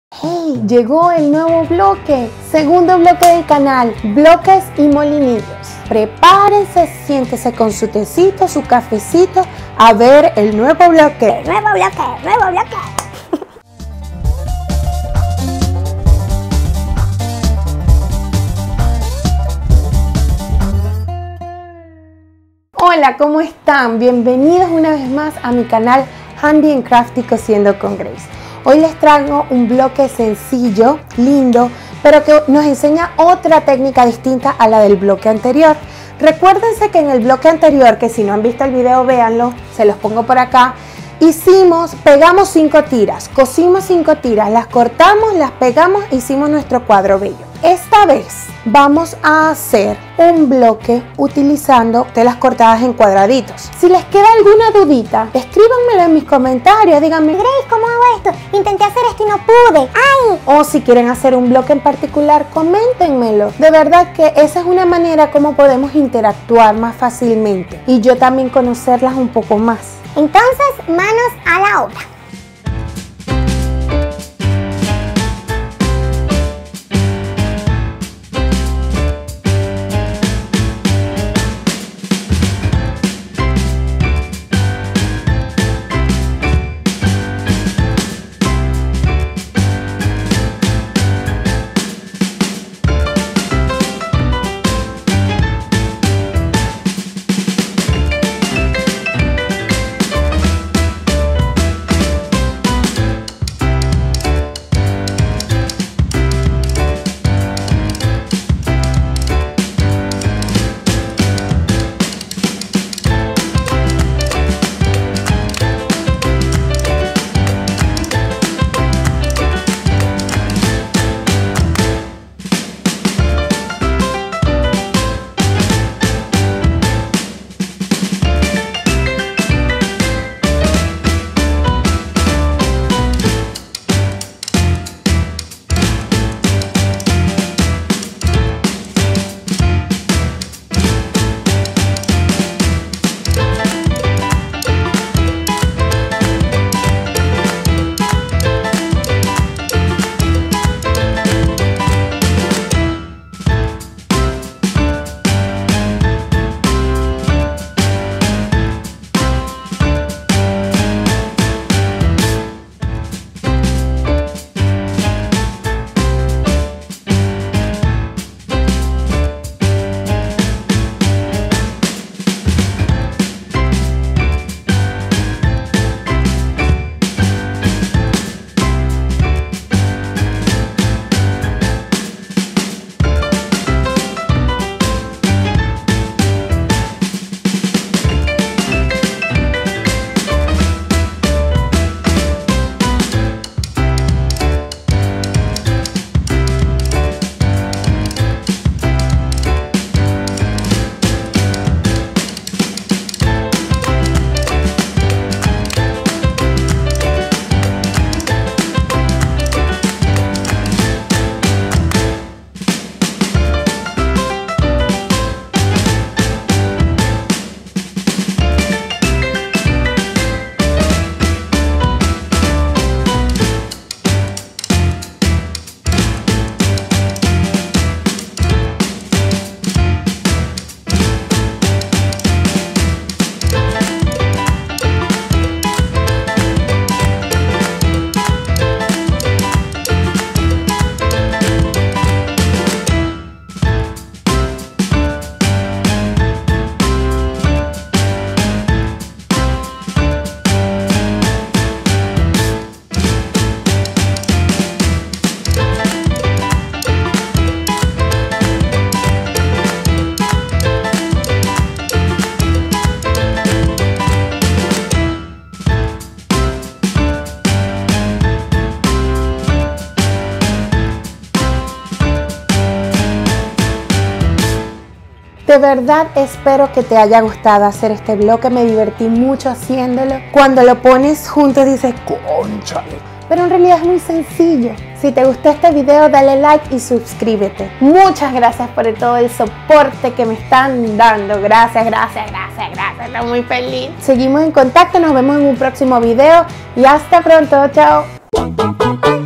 ¡Hey! Llegó el nuevo bloque, segundo bloque del canal, bloques y molinillos. Prepárense, siéntese con su tecito, su cafecito, a ver el nuevo bloque. ¡Nuevo bloque! ¡Nuevo bloque! Hola, ¿cómo están? Bienvenidos una vez más a mi canal Handy and Crafty Cosiendo con Grace. Hoy les traigo un bloque sencillo, lindo, pero que nos enseña otra técnica distinta a la del bloque anterior. Recuérdense que en el bloque anterior, que si no han visto el video, véanlo, se los pongo por acá, pegamos 5 tiras, cosimos 5 tiras, las cortamos, las pegamos, hicimos nuestro cuadro bello. Esta vez vamos a hacer un bloque utilizando telas cortadas en cuadraditos. Si les queda alguna dudita, escríbanmelo en mis comentarios, díganme: Grace, ¿cómo hago esto? Intenté hacer esto y no pude. ¡Ay! O si quieren hacer un bloque en particular, coméntenmelo. De verdad que esa es una manera como podemos interactuar más fácilmente y yo también conocerlas un poco más. Entonces, manos a la obra. De verdad espero que te haya gustado hacer este bloque, me divertí mucho haciéndolo. Cuando lo pones juntos dices, ¡cónchale! Pero en realidad es muy sencillo. Si te gustó este video, dale like y suscríbete. Muchas gracias por todo el soporte que me están dando. Gracias. Estoy muy feliz. Seguimos en contacto, nos vemos en un próximo video y hasta pronto. Chao.